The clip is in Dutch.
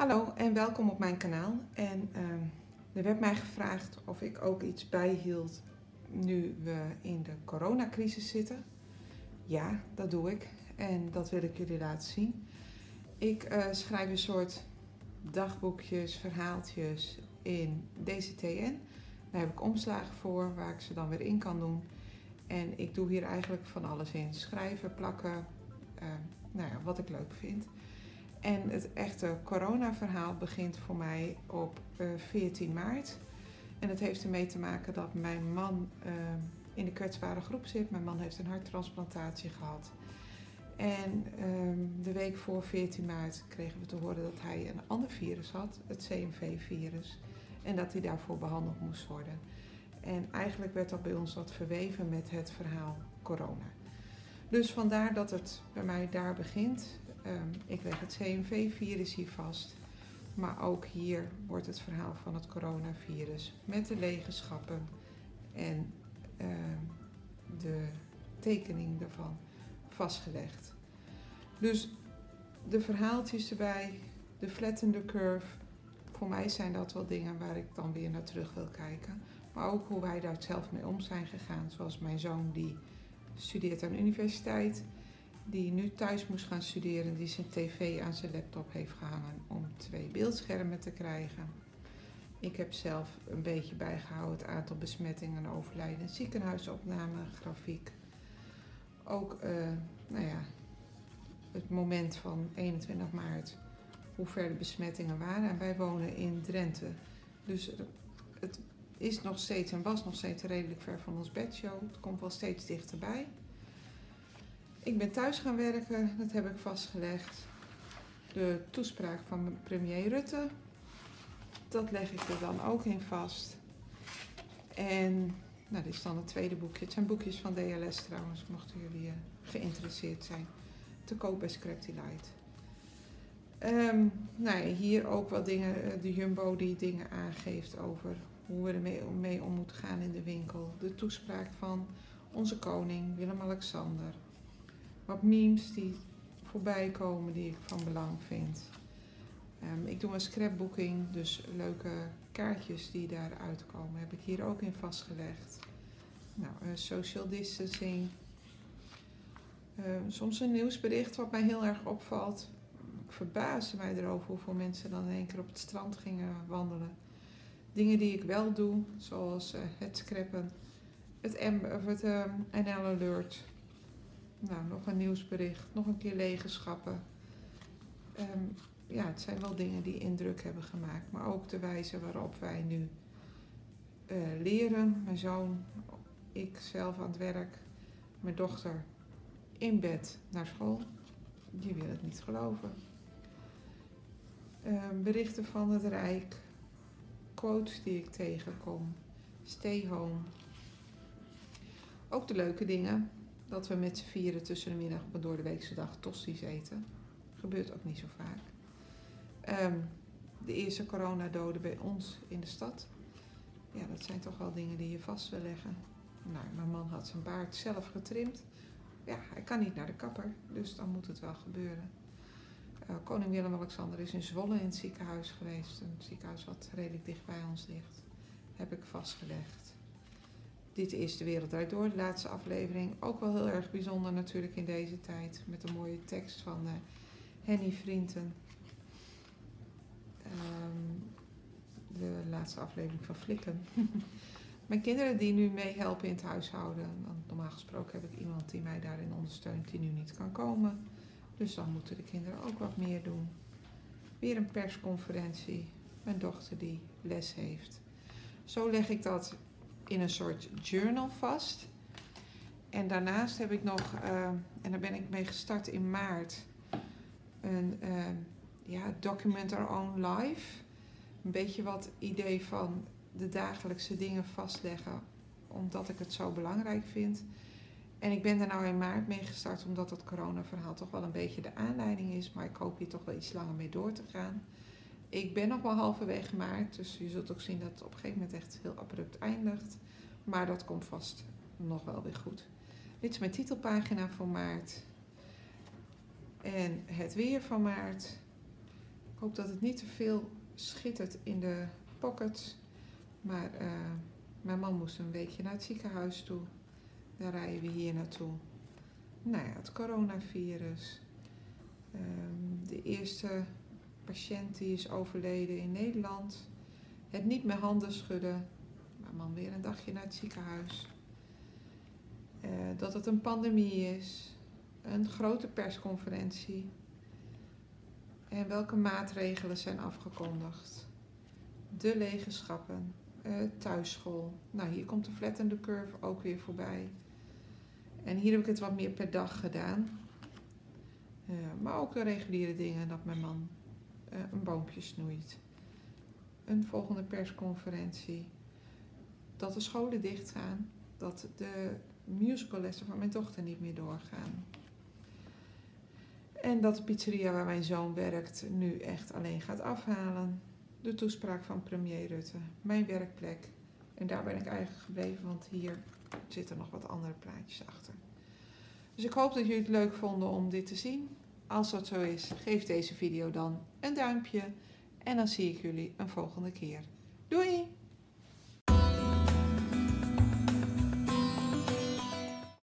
Hallo en welkom op mijn kanaal. Er werd mij gevraagd of ik ook iets bijhield nu we in de coronacrisis zitten. Ja, dat doe ik en dat wil ik jullie laten zien. Ik schrijf een soort dagboekjes, verhaaltjes in DCTN. Daar heb ik omslagen voor waar ik ze dan weer in kan doen. En ik doe hier eigenlijk van alles in. Schrijven, plakken, wat ik leuk vind. En het echte coronaverhaal begint voor mij op 14 maart. En het heeft ermee te maken dat mijn man in de kwetsbare groep zit. Mijn man heeft een harttransplantatie gehad. En de week voor 14 maart kregen we te horen dat hij een ander virus had, het CMV-virus. En dat hij daarvoor behandeld moest worden. En eigenlijk werd dat bij ons wat verweven met het verhaal corona. Dus vandaar dat het bij mij daar begint. Ik leg het CMV-virus hier vast. Maar ook hier wordt het verhaal van het coronavirus met de eigenschappen en de tekening daarvan vastgelegd. Dus de verhaaltjes erbij, de flattende curve. Voor mij zijn dat wel dingen waar ik dan weer naar terug wil kijken. Maar ook hoe wij daar zelf mee om zijn gegaan. Zoals mijn zoon die studeert aan de universiteit. Die nu thuis moest gaan studeren. Die zijn tv aan zijn laptop heeft gehangen om 2 beeldschermen te krijgen. Ik heb zelf een beetje bijgehouden het aantal besmettingen, overlijden, ziekenhuisopname, grafiek. Ook het moment van 21 maart, hoe ver de besmettingen waren. En wij wonen in Drenthe. Dus het is nog steeds en was nog steeds redelijk ver van ons bedshow. Het komt wel steeds dichterbij. Ik ben thuis gaan werken, dat heb ik vastgelegd. De toespraak van premier Rutte, dat leg ik er dan ook in vast. En dit is dan het tweede boekje. Het zijn boekjes van DLS trouwens, mochten jullie geïnteresseerd zijn. Te koop bij Scrapdelight. Hier ook wel dingen, de Jumbo die dingen aangeeft over hoe we ermee om moeten gaan in de winkel. De toespraak van onze koning, Willem-Alexander. Wat memes die voorbij komen die ik van belang vind. Ik doe een scrapbooking, dus leuke kaartjes die daaruit komen heb ik hier ook in vastgelegd. Social distancing. Soms een nieuwsbericht wat mij heel erg opvalt. Ik verbaasde mij erover hoeveel mensen dan in één keer op het strand gingen wandelen. Dingen die ik wel doe, zoals het scrappen, het NL Alert. Nog een nieuwsbericht, nog een keer eigenschappen. Het zijn wel dingen die indruk hebben gemaakt. Maar ook de wijze waarop wij nu leren. Mijn zoon, ik zelf aan het werk, mijn dochter in bed naar school. Je wil het niet geloven. Berichten van het Rijk. Quotes die ik tegenkom. Stay home. Ook de leuke dingen. Dat we met z'n vieren tussen de middag op een doordeweekse dag tosti's eten. Gebeurt ook niet zo vaak. De eerste coronadoden bij ons in de stad. Ja, dat zijn toch wel dingen die je vast wil leggen. Mijn man had zijn baard zelf getrimd. Ja, hij kan niet naar de kapper, dus dan moet het wel gebeuren. Koning Willem-Alexander is in Zwolle in het ziekenhuis geweest. Een ziekenhuis wat redelijk dicht bij ons ligt. Heb ik vastgelegd. Dit is De Wereld Draait Door, de laatste aflevering. Ook wel heel erg bijzonder natuurlijk in deze tijd. Met een mooie tekst van Henny Vrienden. De laatste aflevering van Flikken. Mijn kinderen die nu meehelpen in het huishouden. Want normaal gesproken heb ik iemand die mij daarin ondersteunt die nu niet kan komen. Dus dan moeten de kinderen ook wat meer doen. Weer een persconferentie. Mijn dochter die les heeft. Zo leg ik dat in een soort journal vast. En daarnaast heb ik nog, en daar ben ik mee gestart in maart, een Document Our Own Life. Een beetje wat idee van de dagelijkse dingen vastleggen, omdat ik het zo belangrijk vind. En ik ben er nou in maart mee gestart, omdat het coronaverhaal toch wel een beetje de aanleiding is. Maar ik hoop hier toch wel iets langer mee door te gaan. Ik ben nog wel halverwege maart, dus je zult ook zien dat het op een gegeven moment echt heel abrupt eindigt. Maar dat komt vast nog wel weer goed. Dit is mijn titelpagina voor maart. En het weer van maart. Ik hoop dat het niet te veel schittert in de pockets. Maar mijn man moest een weekje naar het ziekenhuis toe. Daar rijden we hier naartoe. Nou ja, het coronavirus. De eerste patiënt die is overleden in Nederland. Het niet meer handen schudden. Mijn man weer een dagje naar het ziekenhuis. Dat het een pandemie is. Een grote persconferentie. En welke maatregelen zijn afgekondigd. De lege schappen. Thuisschool. Nou, hier komt de flattende curve ook weer voorbij. En hier heb ik het wat meer per dag gedaan. Maar ook de reguliere dingen, dat mijn man een boompje snoeit. Een volgende persconferentie. Dat de scholen dicht gaan. Dat de musicallessen van mijn dochter niet meer doorgaan. En dat de pizzeria waar mijn zoon werkt nu echt alleen gaat afhalen. De toespraak van premier Rutte. Mijn werkplek. En daar ben ik eigenlijk gebleven, want hier zitten nog wat andere plaatjes achter. Dus ik hoop dat jullie het leuk vonden om dit te zien. Als dat zo is, geef deze video dan een duimpje. En dan zie ik jullie een volgende keer. Doei!